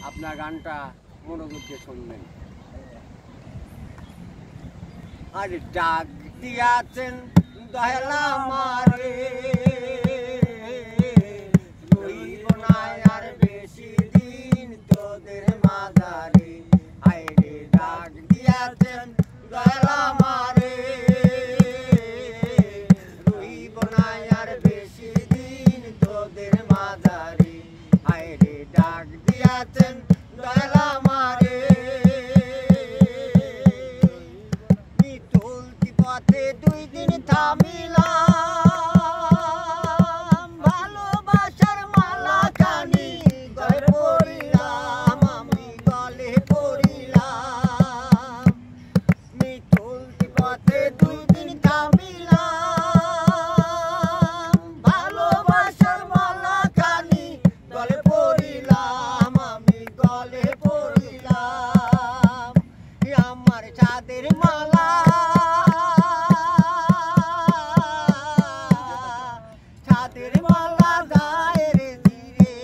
আপনার গানটা মনোযোগ দিয়ে শুনবেন। আর ডাক দিয়াছেন দয়াল আমারে, রইব না আর বেশি দিন তোদের মাঝারে। আইরে ডাক দিয়াছেন দয়াল আমারে, রইব না আর বেশি দিন তোদের মাঝারে। আইরে ডাক দিয়াছেন দয়াল আমারে, চলতি পথে 2 দিন থামিলাম, ভালোবাসার মালা খানি গলে পড়িলাম, আমি গলে পড়িলাম। চলতি পথে 2 দিন থামিলাম, ভালোবাসার মালা খানি গলে পড়িলাম, আমি গলে পড়িলাম। আমার চাঁদের মালা, চাঁদের মালা যায় রে ধীরে,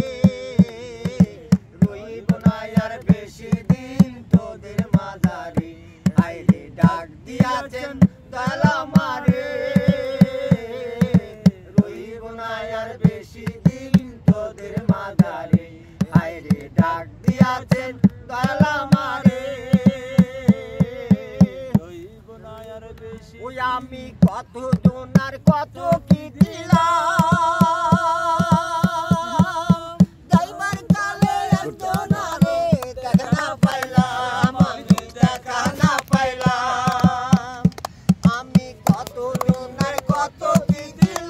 রইব না আর বেশি দিন তোদের মাঝারে। আইরে ডাক দিয়াছেন দয়াল আমারে, রইব না আর বেশি দিন তোদের মাঝারে। আইরে ডাক দিয়াছেন দয়াল আমারে, ওই আমি কত জনার কত কি দিলাম, যাইবার কালে একজনারে দেখা না পাইলাম, আমি দেখা না পাইলাম। আমি কত জনার কত কি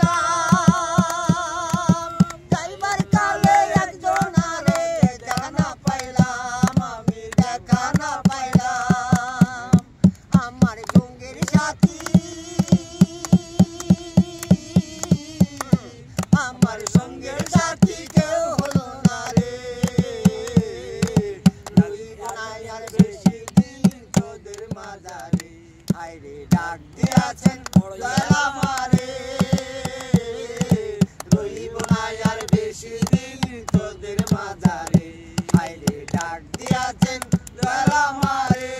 দিলাম, যাইবার কালে একজনারে দেখা না পাইলাম, আমি দেখা না পাইলাম। আমার সঙ্গের সাথী, আমার সঙ্গের সাথী কেউ হলো না রে, রইব না আর বেশি দিন তোদের মাঝারে। আইরে ডাক দিয়াছেন দয়াল আমারে, রইব না আর বেশি দিন তোদের মাঝারে। আইরে ডাক দিয়াছেন দয়াল আমারে।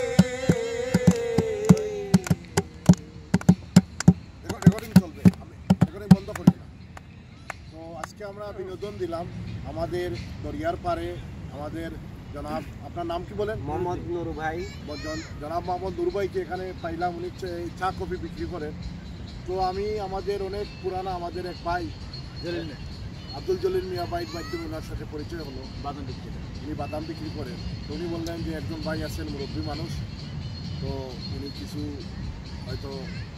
রেকর্ডিং চলবে, আমি রেকর্ডিং বন্ধ করি না। তো আজকে আমরা বিনোদন দিলাম আমাদের দরিয়ার পারে আমাদের জনাব, আপনার নাম কি বলেন? মোহাম্মদ নুর ভাই। জনাব মোহাম্মদ নুর ভাইকে এখানে পাইলাম, উনি চা কফি বিক্রি করেন। তো আমি আমাদের অনেক পুরানা আমাদের এক ভাই আব্দুল জলিল মিয়া ভাইয়ের মাধ্যমে ওনার সাথে পরিচয় হলো। বাদাম বিক্রি, উনি বাদাম বিক্রি করেন। তো উনি বললেন যে একজন ভাই আছেন মুরব্বী মানুষ, তো উনি কিছু হয়তো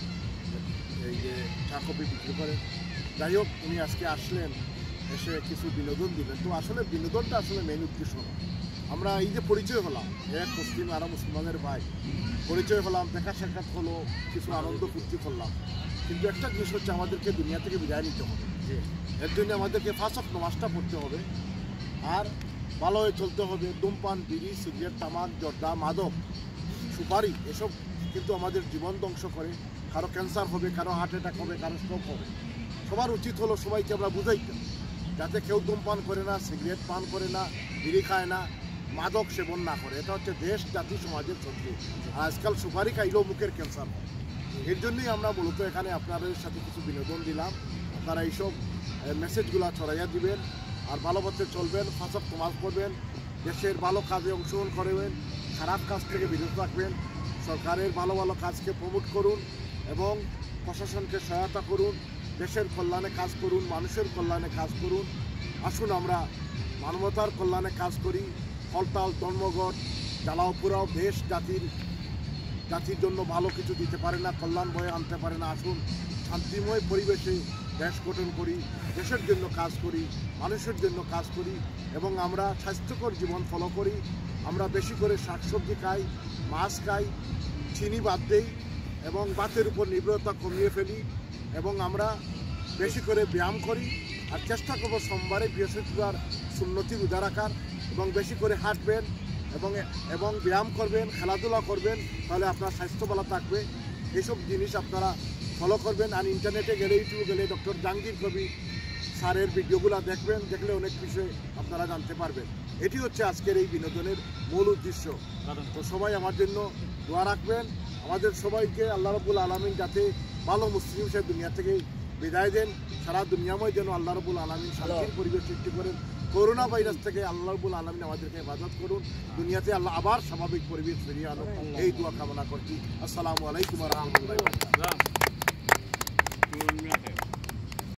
এই যে চা কফি বিক্রি করেন। যাই হোক, উনি আজকে আসলেন, এসে কিছু বিনোদন দিলেন। তো আসলে বিনোদনটা আসলে মেইন উদ্দেশ্য না। আমরা এই যে পরিচয় হলাম, এক মুসলিম আর মুসলমানের ভাই পরিচয় হলাম, দেখা সাক্ষাৎ হলো, কিছু আনন্দ ফুর্তি করলাম। কিন্তু একটা জিনিস হচ্ছে আমাদেরকে দুনিয়া থেকে বিদায় নিতে হবে, যে এর জন্য আমাদেরকে 5 ওয়াক্ত নামাজটা পড়তে হবে, আর ভালো হয়ে চলতে হবে। ধূমপান, বিড়ি, সিগারেট, তামাক, জর্দা, মাদক, সুপারি এসব কিন্তু আমাদের জীবন ধ্বংস করে। কারো ক্যান্সার হবে, কারো হার্ট অ্যাটাক হবে, কারো স্ট্রোক হবে। সবার উচিত হলো সবাইকে আমরা বুঝাইতে, যাতে কেউ ধূমপান করে না, সিগারেট পান করে না, বিড়ি খায় না, মাদক সেবন না করে। এটা হচ্ছে দেশ, জাতি, সমাজের শত্রু। আজকাল সুপারি খাইলেও মুখের ক্যান্সার হয়। এর জন্যই আমরা মূলত এখানে আপনাদের সাথে কিছু বিনোদন দিলাম। আপনারা এইসব মেসেজগুলো ছড়াইয়া দিবেন, আর ভালো পথে চলবেন, 5 ওয়াক্ত নামাজ পড়বেন, দেশের ভালো কাজে অংশগ্রহণ করবেন, খারাপ কাজ থেকে বিরত রাখবেন, সরকারের ভালো ভালো কাজকে প্রমোট করুন এবং প্রশাসনকে সহায়তা করুন, দেশের কল্যাণে কাজ করুন, মানুষের কল্যাণে কাজ করুন। আসুন আমরা মানবতার কল্যাণে কাজ করি। হরতাল, ধর্মঘট, জ্বালাও পোড়াও দেশ জাতির জন্য ভালো কিছু দিতে পারে না, কল্যাণ বয়ে আনতে পারে না। আসুন শান্তিময় পরিবেশে দেশ গঠন করি, দেশের জন্য কাজ করি, মানুষের জন্য কাজ করি এবং আমরা স্বাস্থ্যকর জীবন ফলো করি। আমরা বেশি করে শাকসবজি খাই, মাছ খাই, চিনি বাদ দেই এবং ভাতের উপর নির্ভরতা কমিয়ে ফেলি এবং আমরা বেশি করে ব্যায়াম করি। আর চেষ্টা করব সোমবারে বৃহস্পতিবার সুন্নতি রোজা রাখার এবং বেশি করে হাঁটবেন এবং ব্যায়াম করবেন, খেলাধুলা করবেন, তাহলে আপনার স্বাস্থ্য ভালো থাকবে। এইসব জিনিস আপনারা ফলো করবেন। আর ইন্টারনেটে গেলে, ইউটিউবে গেলে ডক্টর জাহাঙ্গীর কবির স্যারের ভিডিওগুলো দেখবেন, দেখলে অনেক বিষয় আপনারা জানতে পারবেন। এটি হচ্ছে আজকের এই বিনোদনের মূল উদ্দেশ্য। তো সবাই আমার জন্য দোয়া রাখবেন। আমাদের সবাইকে আল্লাহ রাব্বুল আলামিন যাতে ভালো মুসলিম হিসেবে দুনিয়া থেকে বিদায় দেন, সারা দুনিয়াময় যেন আল্লাহ রাব্বুল আলামিন শান্তির পরিবেশ সৃষ্টি করেন। করোনা ভাইরাস থেকে আল্লাহ রাব্বুল আলামিন আমাদেরকে হেফাজত করুন, দুনিয়াতে আল্লাহ আবার স্বাভাবিক পরিবেশ ফিরিয়ে আনুন, এই দোয়া কামনা করছি। আসসালামু আলাইকুম ওয়া রাহমাতুল্লাহি ওয়া বারাকাতুহু।